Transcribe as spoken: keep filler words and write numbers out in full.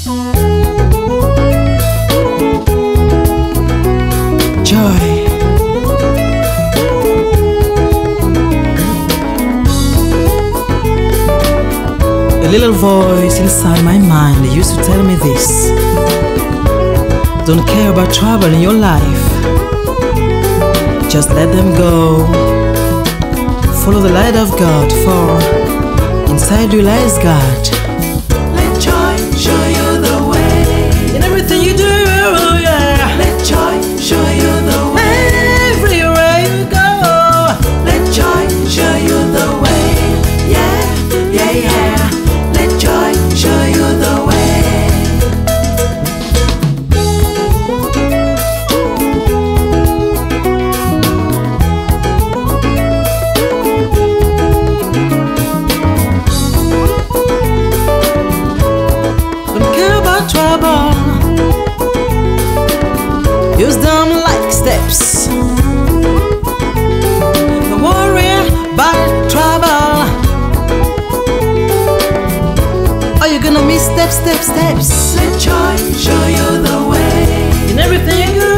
Joy. A little voice inside my mind used to tell me this: don't care about trouble in your life, just let them go. Follow the light of God, for inside you lies God. Let joy show you the way. In everything you do, yeah. Let joy show you the way. Everywhere you go, Let joy show you the way. Yeah, yeah, yeah. Let joy show you the way. don't care about trouble, use them like steps. Don't worry about trouble, or you're gonna miss steps, steps, steps. Let joy show you the way. In everything you do,